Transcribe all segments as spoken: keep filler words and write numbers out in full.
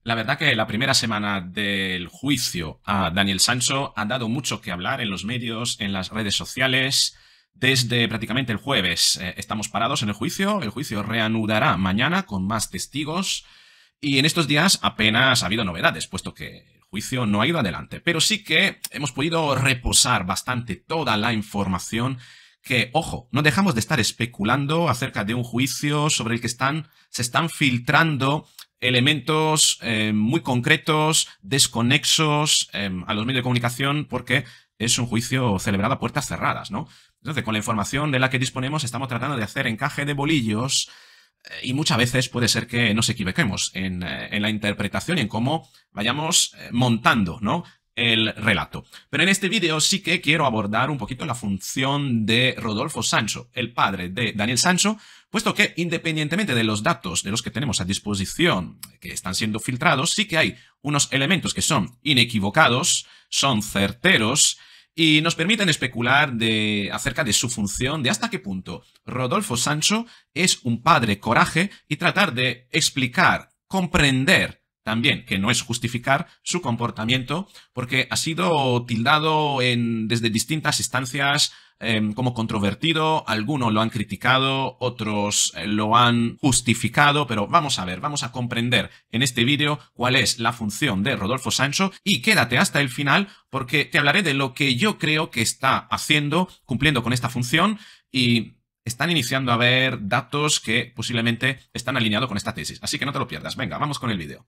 La verdad que la primera semana del juicio a Daniel Sancho ha dado mucho que hablar en los medios, en las redes sociales. Desde prácticamente el jueves eh, estamos parados en el juicio. El juicio reanudará mañana con más testigos. Y en estos días apenas ha habido novedades, puesto que el juicio no ha ido adelante. Pero sí que hemos podido reposar bastante toda la información que, ojo, no dejamos de estar especulando acerca de un juicio sobre el que están, se están filtrando elementos eh, muy concretos, desconexos eh, a los medios de comunicación, porque es un juicio celebrado a puertas cerradas, ¿no? Entonces, con la información de la que disponemos, estamos tratando de hacer encaje de bolillos eh, y muchas veces puede ser que nos equivoquemos en, eh, en la interpretación y en cómo vayamos eh, montando, ¿no?, el relato. Pero en este vídeo sí que quiero abordar un poquito la función de Rodolfo Sancho, el padre de Daniel Sancho, puesto que independientemente de los datos de los que tenemos a disposición que están siendo filtrados, sí que hay unos elementos que son inequivocados, son certeros y nos permiten especular de, acerca de su función, de hasta qué punto Rodolfo Sancho es un padre coraje y tratar de explicar, comprender también, que no es justificar su comportamiento, porque ha sido tildado en, desde distintas instancias eh, como controvertido, algunos lo han criticado, otros eh, lo han justificado, pero vamos a ver, vamos a comprender en este vídeo cuál es la función de Rodolfo Sancho y quédate hasta el final porque te hablaré de lo que yo creo que está haciendo, cumpliendo con esta función y están iniciando a ver datos que posiblemente están alineados con esta tesis. Así que no te lo pierdas. Venga, vamos con el vídeo.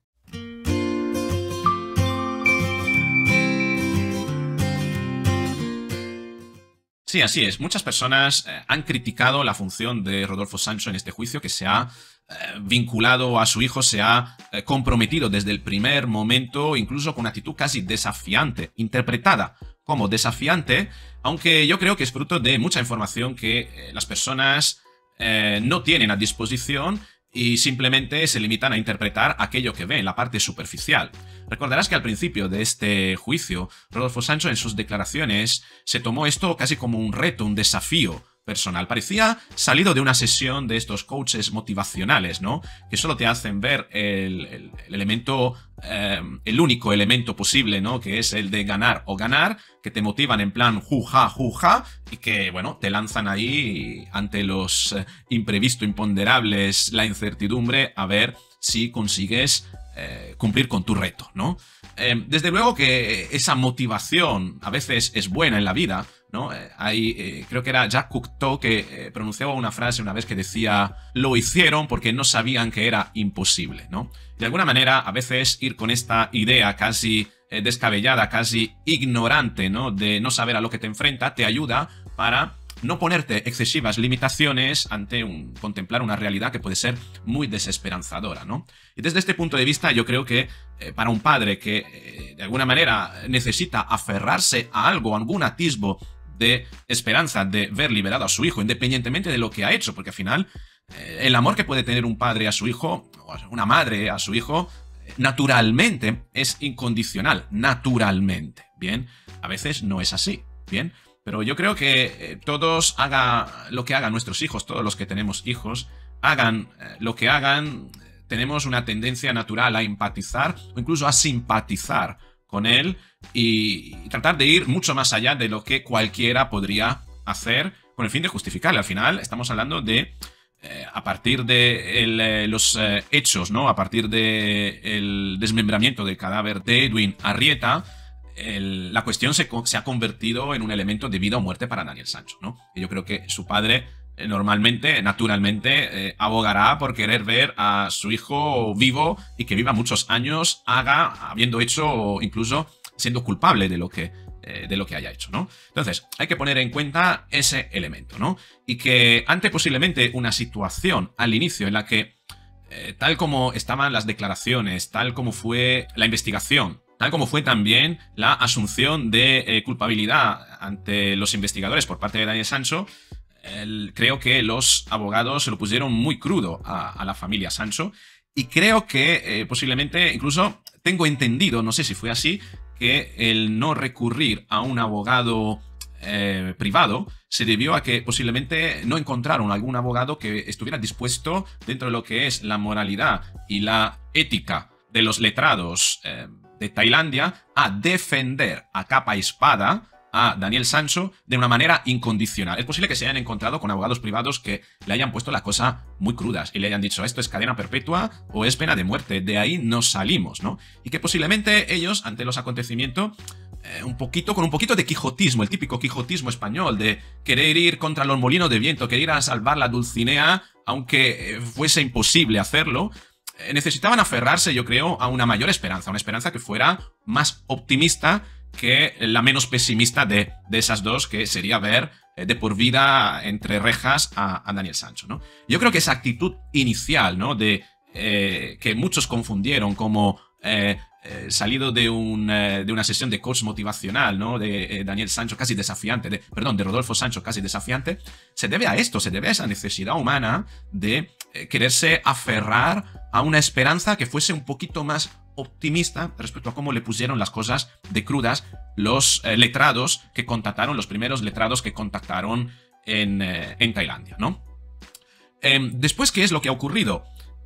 Sí, así es. Muchas personas eh, han criticado la función de Rodolfo Sancho en este juicio, que se ha eh, vinculado a su hijo, se ha eh, comprometido desde el primer momento, incluso con una actitud casi desafiante, interpretada como desafiante, aunque yo creo que es fruto de mucha información que eh, las personas eh, no tienen a disposición y simplemente se limitan a interpretar aquello que ven, la parte superficial. Recordarás que al principio de este juicio, Rodolfo Sancho en sus declaraciones se tomó esto casi como un reto, un desafío personal. Parecía salido de una sesión de estos coaches motivacionales, ¿no?, que solo te hacen ver el, el, el elemento, eh, el único elemento posible, ¿no?, que es el de ganar o ganar, que te motivan en plan juja, juja, y que, bueno, te lanzan ahí ante los eh, imprevistos, imponderables, la incertidumbre, a ver si consigues eh, cumplir con tu reto, ¿no? Eh, desde luego que esa motivación a veces es buena en la vida, ¿no? Eh, hay, eh, creo que era Jacques Cousteau que eh, pronunciaba una frase una vez que decía: lo hicieron porque no sabían que era imposible, ¿no? De alguna manera, a veces ir con esta idea casi eh, descabellada, casi ignorante, ¿no?, de no saber a lo que te enfrenta, te ayuda para no ponerte excesivas limitaciones ante un, contemplar una realidad que puede ser muy desesperanzadora, ¿no? Y desde este punto de vista yo creo que eh, para un padre que eh, de alguna manera necesita aferrarse a algo, a algún atisbo de esperanza de ver liberado a su hijo, independientemente de lo que ha hecho, porque al final eh, el amor que puede tener un padre a su hijo, o una madre a su hijo, eh, naturalmente es incondicional, naturalmente, ¿bien? A veces no es así, ¿bien? Pero yo creo que eh, todos haga lo que hagan nuestros hijos, todos los que tenemos hijos, hagan eh, lo que hagan, eh, tenemos una tendencia natural a empatizar o incluso a simpatizar con él y, y tratar de ir mucho más allá de lo que cualquiera podría hacer con el fin de justificarle. Al final estamos hablando de, eh, a partir de el, eh, los eh, hechos, ¿no?, a partir del desmembramiento del cadáver de Edwin Arrieta, El, la cuestión se, se ha convertido en un elemento de vida o muerte para Daniel Sancho, ¿no? Y yo creo que su padre eh, normalmente, naturalmente, eh, abogará por querer ver a su hijo vivo y que viva muchos años, haga, habiendo hecho, incluso siendo culpable de lo que, eh, de lo que haya hecho, ¿no? Entonces, hay que poner en cuenta ese elemento, ¿no? Y que ante posiblemente una situación al inicio en la que, eh, tal como estaban las declaraciones, tal como fue la investigación, tal como fue también la asunción de eh, culpabilidad ante los investigadores por parte de Daniel Sancho, el, creo que los abogados se lo pusieron muy crudo a, a la familia Sancho y creo que eh, posiblemente, incluso tengo entendido, no sé si fue así, que el no recurrir a un abogado eh, privado se debió a que posiblemente no encontraron algún abogado que estuviera dispuesto, dentro de lo que es la moralidad y la ética de los letrados eh, de Tailandia a defender a capa y espada a Daniel Sancho de una manera incondicional. Es posible que se hayan encontrado con abogados privados que le hayan puesto la cosa muy crudas y le hayan dicho esto es cadena perpetua o es pena de muerte, de ahí no salimos, ¿no? Y que posiblemente ellos, ante los acontecimientos, eh, un poquito, con un poquito de quijotismo, el típico quijotismo español de querer ir contra los molinos de viento, querer ir a salvar la Dulcinea, aunque fuese imposible hacerlo, eh, necesitaban aferrarse, yo creo, a una mayor esperanza, una esperanza que fuera más optimista que la menos pesimista de, de esas dos, que sería ver eh, de por vida entre rejas a, a Daniel Sancho, ¿no? Yo creo que esa actitud inicial, ¿no? De eh, que muchos confundieron como eh, eh, salido de, un, eh, de una sesión de coach motivacional, ¿no? De eh, Daniel Sancho casi desafiante, de, perdón, de Rodolfo Sancho casi desafiante, se debe a esto, se debe a esa necesidad humana de eh, quererse aferrar a una esperanza que fuese un poquito más optimista respecto a cómo le pusieron las cosas de crudas los eh, letrados que contactaron, los primeros letrados que contactaron en, eh, en Tailandia, ¿no? Eh, después, ¿qué es lo que ha ocurrido?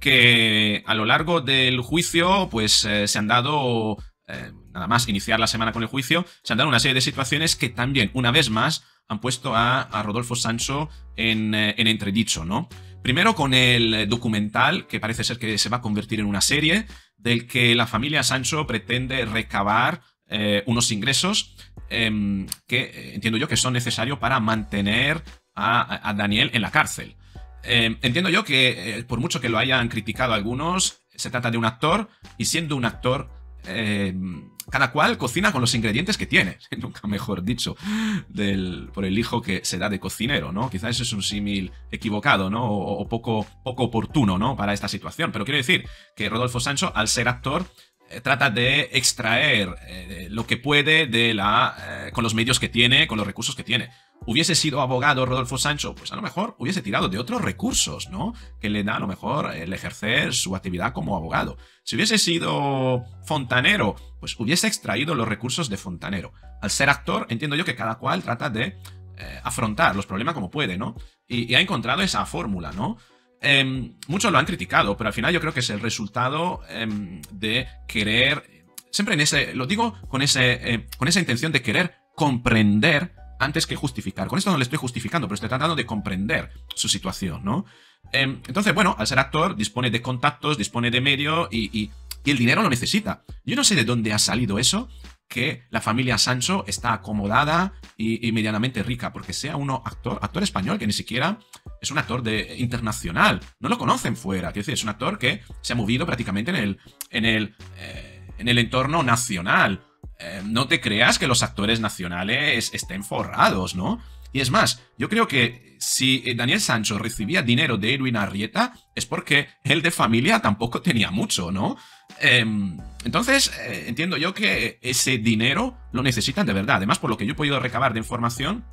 Que a lo largo del juicio, pues eh, se han dado, eh, nada más iniciar la semana con el juicio, se han dado una serie de situaciones que también, una vez más, han puesto a, a Rodolfo Sancho en, eh, en entredicho, ¿no? Primero con el documental, que parece ser que se va a convertir en una serie, del que la familia Sancho pretende recabar eh, unos ingresos eh, que eh, entiendo yo que son necesarios para mantener a, a Daniel en la cárcel. Eh, entiendo yo que, eh, por mucho que lo hayan criticado algunos, se trata de un actor, y siendo un actor, eh, cada cual cocina con los ingredientes que tiene, nunca mejor dicho, del, por el hijo que se da de cocinero, ¿no? Quizás eso es un símil equivocado, ¿no? O, o poco, poco oportuno, ¿no? Para esta situación. Pero quiero decir que Rodolfo Sancho, al ser actor, eh, trata de extraer eh, lo que puede de la, eh, con los medios que tiene, con los recursos que tiene. Hubiese sido abogado Rodolfo Sancho, pues a lo mejor hubiese tirado de otros recursos, ¿no? Que le da a lo mejor el ejercer su actividad como abogado. Si hubiese sido fontanero, pues hubiese extraído los recursos de fontanero. Al ser actor, entiendo yo que cada cual trata de eh, afrontar los problemas como puede, ¿no? Y, y ha encontrado esa fórmula, ¿no? Eh, muchos lo han criticado, pero al final yo creo que es el resultado eh, de querer, siempre en ese, lo digo con, ese, eh, con esa intención de querer comprender antes que justificar. Con esto no le estoy justificando, pero estoy tratando de comprender su situación, ¿no? Eh, entonces, bueno, al ser actor, dispone de contactos, dispone de medio y, y, y el dinero lo necesita. Yo no sé de dónde ha salido eso, que la familia Sancho está acomodada y, y medianamente rica, porque sea uno actor, actor español, que ni siquiera es un actor de, internacional. No lo conocen fuera. Quiero decir, es un actor que se ha movido prácticamente en el, en el, eh, en el entorno nacional. Eh, no te creas que los actores nacionales estén forrados, ¿no? Y es más, yo creo que si Daniel Sancho recibía dinero de Edwin Arrieta es porque él de familia tampoco tenía mucho, ¿no? Eh, entonces, eh, entiendo yo que ese dinero lo necesitan de verdad. Además, por lo que yo he podido recabar de información,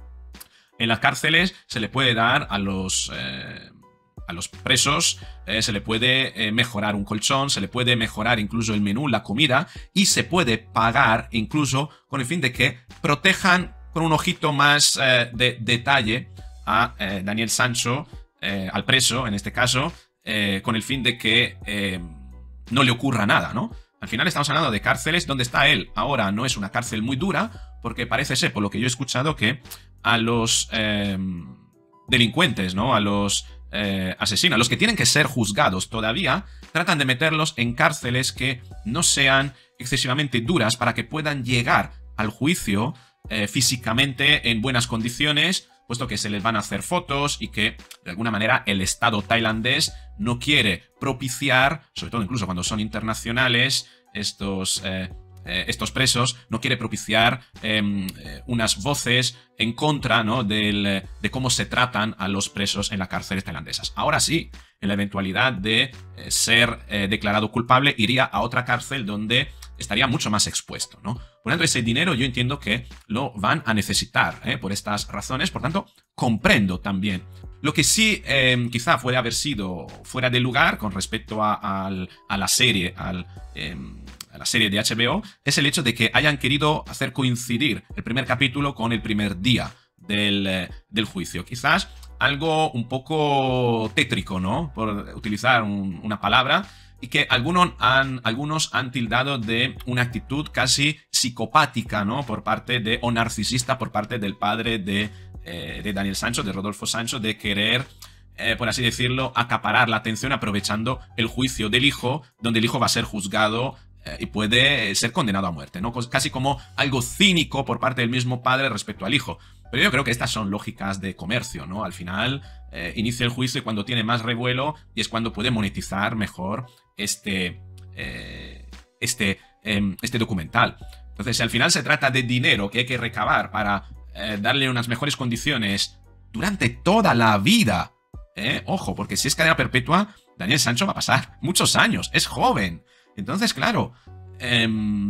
en las cárceles se le puede dar a los... Eh, a los presos eh, se le puede eh, mejorar un colchón, se le puede mejorar incluso el menú, la comida, y se puede pagar incluso con el fin de que protejan con un ojito más eh, de detalle a eh, Daniel Sancho, eh, al preso en este caso, eh, con el fin de que eh, no le ocurra nada, ¿no? Al final estamos hablando de cárceles donde está él. Ahora no es una cárcel muy dura, porque parece ser, por lo que yo he escuchado, que a los eh, delincuentes, ¿no? A los... Eh, asesinos, los que tienen que ser juzgados todavía, tratan de meterlos en cárceles que no sean excesivamente duras para que puedan llegar al juicio eh, físicamente en buenas condiciones, puesto que se les van a hacer fotos y que de alguna manera el Estado tailandés no quiere propiciar, sobre todo incluso cuando son internacionales, estos... Eh, estos presos, no quiere propiciar eh, unas voces en contra, ¿no? Del, de cómo se tratan a los presos en las cárceles tailandesas. Ahora sí, en la eventualidad de eh, ser eh, declarado culpable, iría a otra cárcel donde estaría mucho más expuesto, ¿no? Por tanto, ese dinero yo entiendo que lo van a necesitar ¿eh? por estas razones, por tanto, comprendo también. Lo que sí eh, quizá puede haber sido fuera de lugar con respecto a, a, a la serie, al... Eh, la serie de H B O, es el hecho de que hayan querido hacer coincidir el primer capítulo con el primer día del, eh, del juicio. Quizás algo un poco tétrico, ¿no? Por utilizar un, una palabra, y que algunos han, algunos han tildado de una actitud casi psicopática, ¿no? Por parte de, o narcisista por parte del padre de, eh, de Daniel Sancho, de Rodolfo Sancho, de querer, eh, por así decirlo, acaparar la atención aprovechando el juicio del hijo, donde el hijo va a ser juzgado y puede ser condenado a muerte, ¿no? Casi como algo cínico por parte del mismo padre respecto al hijo. Pero yo creo que estas son lógicas de comercio, ¿no? Al final eh, inicia el juicio cuando tiene más revuelo y es cuando puede monetizar mejor este, eh, este, eh, este documental. Entonces, si al final se trata de dinero que hay que recabar para eh, darle unas mejores condiciones durante toda la vida, ¿eh? Ojo, porque si es cadena perpetua, Daniel Sancho va a pasar muchos años, es joven. Entonces, claro, eh,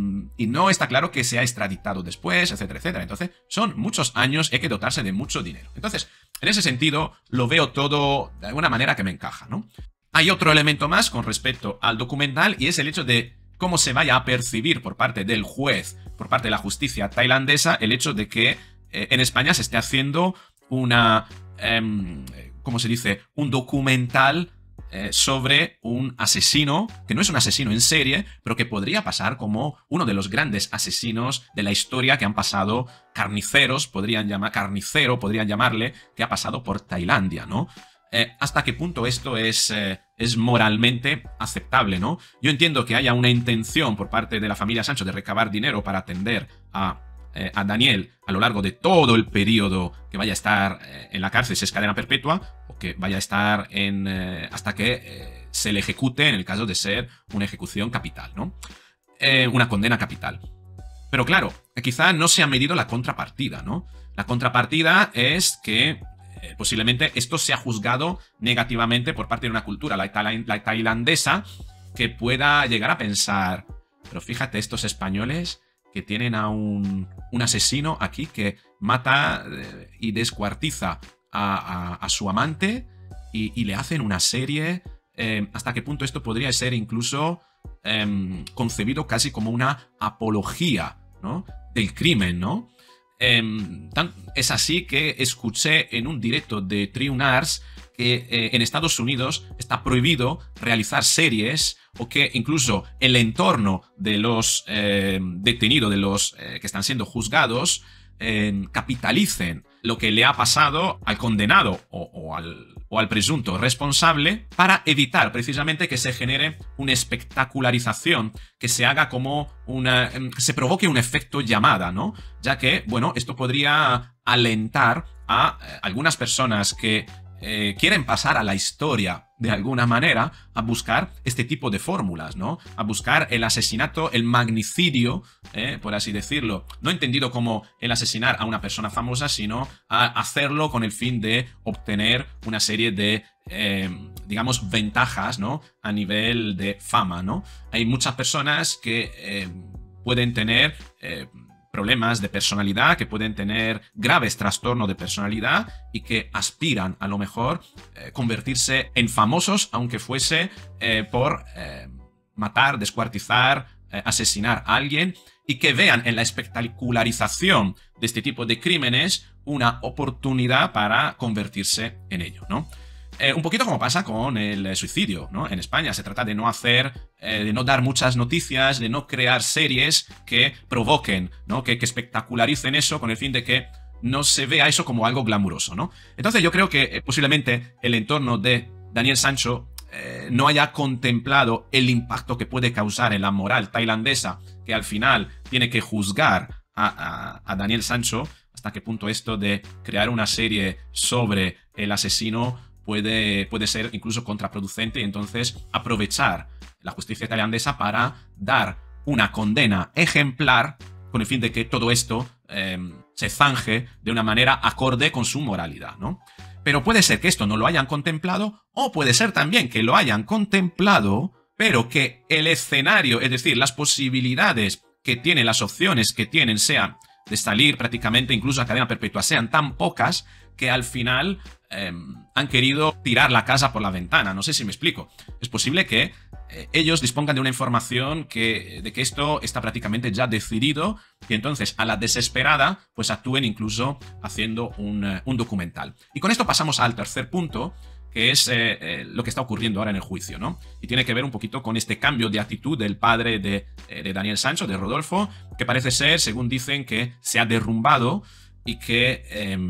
y no está claro que sea extraditado después, etcétera, etcétera. Entonces, son muchos años y hay que dotarse de mucho dinero. Entonces, en ese sentido, lo veo todo de alguna manera que me encaja, ¿no? Hay otro elemento más con respecto al documental y es el hecho de cómo se vaya a percibir por parte del juez, por parte de la justicia tailandesa, el hecho de que eh, en España se esté haciendo una, eh, ¿cómo se dice? Un documental Eh, sobre un asesino, que no es un asesino en serie, pero que podría pasar como uno de los grandes asesinos de la historia que han pasado, carniceros, podrían llamar, carnicero, podrían llamarle, que ha pasado por Tailandia, ¿no? Eh, ¿Hasta qué punto esto es, eh, es moralmente aceptable, ¿no? Yo entiendo que haya una intención por parte de la familia Sancho de recabar dinero para atender a Eh, a Daniel a lo largo de todo el periodo que vaya a estar eh, en la cárcel, si es cadena perpetua, o que vaya a estar en, eh, hasta que eh, se le ejecute en el caso de ser una ejecución capital, ¿no? Eh, una condena capital. Pero claro, quizá no se ha medido la contrapartida, ¿no? La contrapartida es que eh, posiblemente esto sea juzgado negativamente por parte de una cultura, la, la tailandesa, que pueda llegar a pensar, pero fíjate, estos españoles que tienen a un, un asesino aquí que mata eh, y descuartiza a, a, a su amante y, y le hacen una serie. Eh, ¿Hasta qué punto esto podría ser incluso eh, concebido casi como una apología, ¿no? Del crimen, ¿no? Eh, tan, es así que escuché en un directo de Triunars que eh, en Estados Unidos está prohibido realizar series o que incluso el entorno de los eh, detenidos, de los eh, que están siendo juzgados, eh, capitalicen lo que le ha pasado al condenado o, o, al, o al presunto responsable para evitar precisamente que se genere una espectacularización, que se haga como una... se provoque un efecto llamada, ¿no? Ya que, bueno, esto podría alentar a eh, algunas personas que Eh, quieren pasar a la historia de alguna manera a buscar este tipo de fórmulas, ¿no? A buscar el asesinato, el magnicidio, eh, por así decirlo. No entendido como el asesinar a una persona famosa, sino a hacerlo con el fin de obtener una serie de, eh, digamos, ventajas, ¿no? A nivel de fama, ¿no? Hay muchas personas que eh, pueden tener... Eh, problemas de personalidad, que pueden tener graves trastornos de personalidad y que aspiran a lo mejor eh, convertirse en famosos, aunque fuese eh, por eh, matar, descuartizar, eh, asesinar a alguien, y que vean en la espectacularización de este tipo de crímenes una oportunidad para convertirse en ello, ¿no? Eh, un poquito como pasa con el suicidio, ¿no? En España se trata de no hacer, eh, de no dar muchas noticias, de no crear series que provoquen, ¿no? Que, que espectacularicen eso con el fin de que no se vea eso como algo glamuroso, ¿no? Entonces yo creo que eh, posiblemente el entorno de Daniel Sancho eh, no haya contemplado el impacto que puede causar en la moral tailandesa, que al final tiene que juzgar a, a, a Daniel Sancho, hasta qué punto esto de crear una serie sobre el asesino Puede, puede ser incluso contraproducente y entonces aprovechar la justicia tailandesa para dar una condena ejemplar con el fin de que todo esto eh, se zanje de una manera acorde con su moralidad, ¿no? Pero puede ser que esto no lo hayan contemplado o puede ser también que lo hayan contemplado, pero que el escenario, es decir, las posibilidades que tienen, las opciones que tienen, sean de salir prácticamente incluso a cadena perpetua, sean tan pocas que al final eh, han querido tirar la casa por la ventana. No sé si me explico. Es posible que eh, ellos dispongan de una información que, de que esto está prácticamente ya decidido y entonces a la desesperada pues actúen incluso haciendo un, un documental. Y con esto pasamos al tercer punto, que que es eh, eh, lo que está ocurriendo ahora en el juicio, ¿no? Y tiene que ver un poquito con este cambio de actitud del padre de, eh, de Daniel Sancho, de Rodolfo, que parece ser, según dicen, que se ha derrumbado y que eh,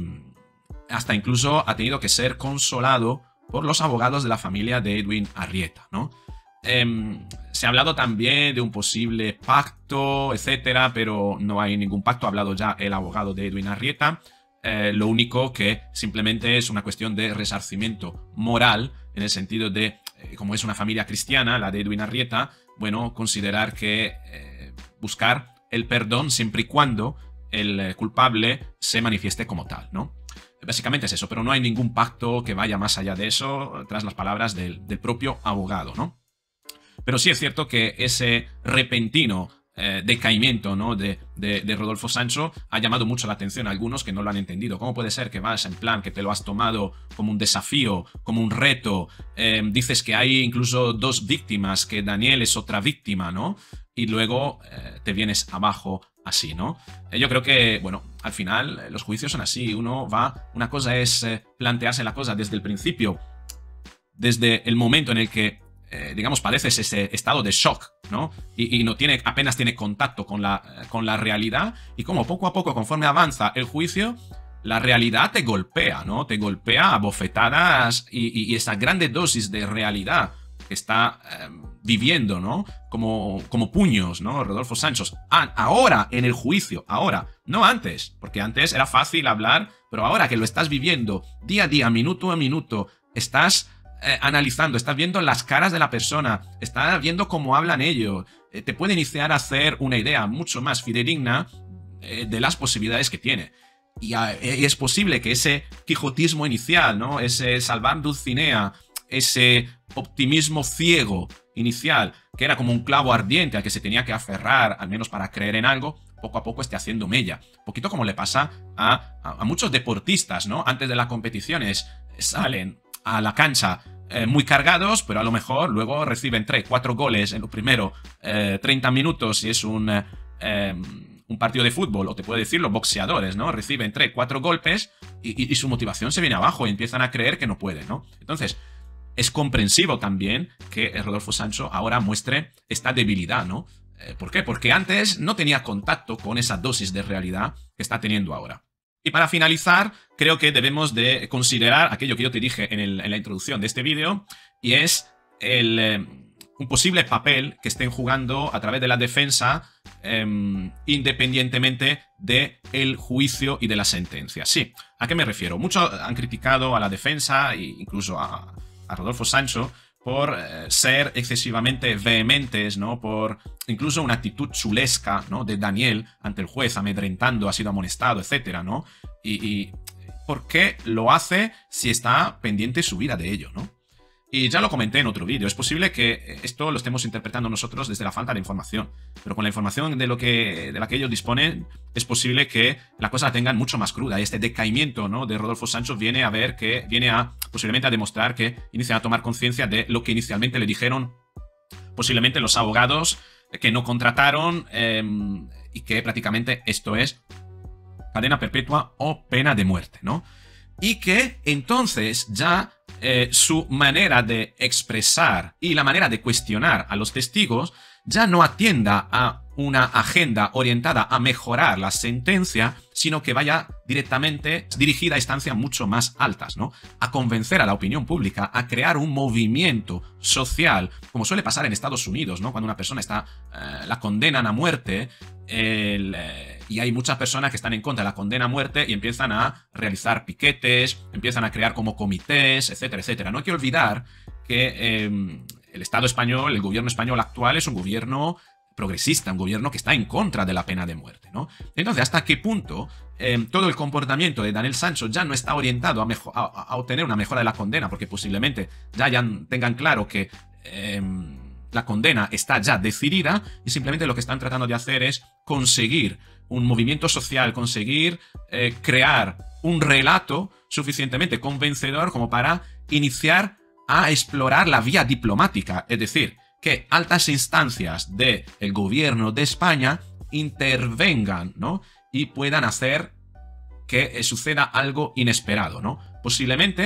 hasta incluso ha tenido que ser consolado por los abogados de la familia de Edwin Arrieta, ¿no? Eh, se ha hablado también de un posible pacto, etcétera, pero no hay ningún pacto. Ha hablado ya el abogado de Edwin Arrieta. Eh, lo único que simplemente es una cuestión de resarcimiento moral, en el sentido de, eh, como es una familia cristiana, la de Edwin Arrieta, bueno, considerar que eh, buscar el perdón siempre y cuando el eh, culpable se manifieste como tal, ¿no? Básicamente es eso, pero no hay ningún pacto que vaya más allá de eso, tras las palabras del, del propio abogado, ¿no? Pero sí es cierto que ese repentino eh, decaimiento, ¿no? de, de, de Rodolfo Sancho ha llamado mucho la atención a algunos que no lo han entendido. ¿Cómo puede ser que vas en plan que te lo has tomado como un desafío, como un reto? Eh, dices que hay incluso dos víctimas, que Daniel es otra víctima, ¿no? Y luego eh, te vienes abajo así, ¿no? Eh, yo creo que, bueno, al final eh, los juicios son así. Uno va, una cosa es eh, plantearse la cosa desde el principio, desde el momento en el que Eh, digamos, padeces ese estado de shock, ¿no? Y, y no tiene, apenas tiene contacto con la, con la realidad, y como poco a poco, conforme avanza el juicio, la realidad te golpea, ¿no? Te golpea a bofetadas y, y, y esa grande dosis de realidad que está eh, viviendo, ¿no? Como, como puños, ¿no? Rodolfo Sancho. Ah, ahora, en el juicio, ahora, no antes, porque antes era fácil hablar, pero ahora que lo estás viviendo día a día, minuto a minuto, estás Eh, analizando, estás viendo las caras de la persona, estás viendo cómo hablan ellos, eh, te puede iniciar a hacer una idea mucho más fidedigna eh, de las posibilidades que tiene. Y, eh, y es posible que ese quijotismo inicial, ¿no? Ese salvar Dulcinea, ese optimismo ciego inicial, que era como un clavo ardiente al que se tenía que aferrar, al menos para creer en algo, poco a poco esté haciendo mella. Un poquito como le pasa a, a, a muchos deportistas, ¿no? Antes de las competiciones salen a la cancha eh, muy cargados, pero a lo mejor luego reciben tres, cuatro goles en los primeros eh, treinta minutos, si es un, eh, un partido de fútbol, o te puedo decir los boxeadores, ¿no? Reciben tres, cuatro golpes y, y, y su motivación se viene abajo y empiezan a creer que no pueden, ¿no? Entonces, es comprensivo también que Rodolfo Sancho ahora muestre esta debilidad, ¿no? Eh, ¿Por qué? Porque antes no tenía contacto con esa dosis de realidad que está teniendo ahora. Y para finalizar, creo que debemos de considerar aquello que yo te dije en, el, en la introducción de este vídeo, y es el, eh, un posible papel que estén jugando a través de la defensa eh, independientemente del juicio y de la sentencia. Sí, ¿a qué me refiero? Muchos han criticado a la defensa e incluso a, a Rodolfo Sancho por eh, ser excesivamente vehementes, ¿no? Por incluso una actitud chulesca, ¿no? De Daniel ante el juez, amedrentando, ha sido amonestado, etcétera, ¿no? Y, y ¿por qué lo hace si está pendiente su vida de ello, ¿no? Y ya lo comenté en otro vídeo, es posible que esto lo estemos interpretando nosotros desde la falta de información, pero con la información de, lo que, de la que ellos disponen, es posible que la cosa la tengan mucho más cruda. Y este decaimiento, ¿no? de Rodolfo Sancho viene a ver que, viene a, posiblemente a demostrar que inician a tomar conciencia de lo que inicialmente le dijeron posiblemente los abogados que no contrataron, eh, y que prácticamente esto es cadena perpetua o pena de muerte, ¿no? Y que entonces ya eh, su manera de expresar y la manera de cuestionar a los testigos ya no atienda a una agenda orientada a mejorar la sentencia, sino que vaya directamente dirigida a instancias mucho más altas, ¿no? A convencer a la opinión pública, a crear un movimiento social, como suele pasar en Estados Unidos, ¿no? Cuando una persona está, eh, la condenan a muerte, el, eh, y hay muchas personas que están en contra de la condena a muerte y empiezan a realizar piquetes, empiezan a crear como comités, etcétera, etcétera. No hay que olvidar que eh, el Estado español, el gobierno español actual es un gobierno progresista, un gobierno que está en contra de la pena de muerte, ¿no? Entonces, ¿hasta qué punto eh, todo el comportamiento de Daniel Sancho ya no está orientado a, a, a obtener una mejora de la condena? Porque posiblemente ya hayan, tengan claro que eh, la condena está ya decidida y simplemente lo que están tratando de hacer es conseguir un movimiento social, conseguir eh, crear un relato suficientemente convencedor como para iniciar a explorar la vía diplomática, es decir, que altas instancias del gobierno de España intervengan, ¿no? Y puedan hacer que suceda algo inesperado, ¿no? Posiblemente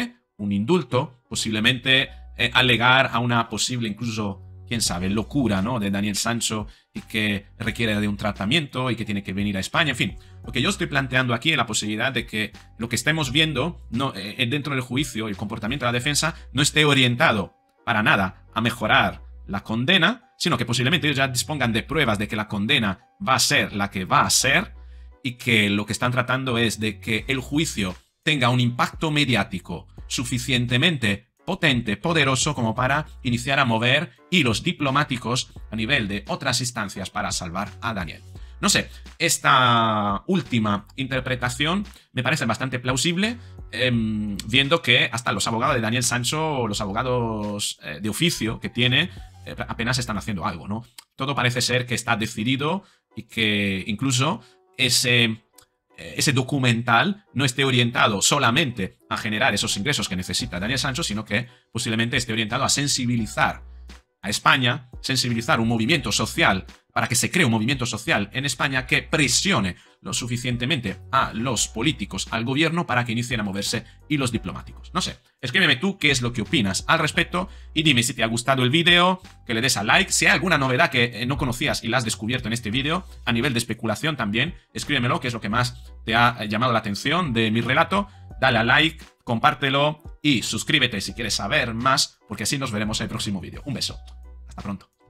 un indulto, posiblemente eh, alegar a una posible incluso, quién sabe, locura, ¿no?, de Daniel Sancho y que requiere de un tratamiento y que tiene que venir a España, en fin. Lo que yo estoy planteando aquí es la posibilidad de que lo que estemos viendo no, eh, dentro del juicio, el comportamiento de la defensa, no esté orientado para nada a mejorar la condena, sino que posiblemente ellos ya dispongan de pruebas de que la condena va a ser la que va a ser y que lo que están tratando es de que el juicio tenga un impacto mediático suficientemente potente, poderoso, como para iniciar a mover hilos diplomáticos a nivel de otras instancias para salvar a Daniel. No sé, esta última interpretación me parece bastante plausible, eh, viendo que hasta los abogados de Daniel Sancho, los abogados eh, de oficio que tiene, eh, apenas están haciendo algo, ¿no? Todo parece ser que está decidido y que incluso ese... ese documental no esté orientado solamente a generar esos ingresos que necesita Daniel Sancho, sino que posiblemente esté orientado a sensibilizar a España, sensibilizar un movimiento social, para que se cree un movimiento social en España que presione lo suficientemente a los políticos, al gobierno, para que inicien a moverse hilos diplomáticos. No sé, escríbeme tú qué es lo que opinas al respecto y dime si te ha gustado el vídeo, que le des a like. Si hay alguna novedad que no conocías y la has descubierto en este vídeo, a nivel de especulación también, escríbemelo, qué es lo que más te ha llamado la atención de mi relato. Dale a like, compártelo y suscríbete si quieres saber más, porque así nos veremos en el próximo vídeo. Un beso. Hasta pronto.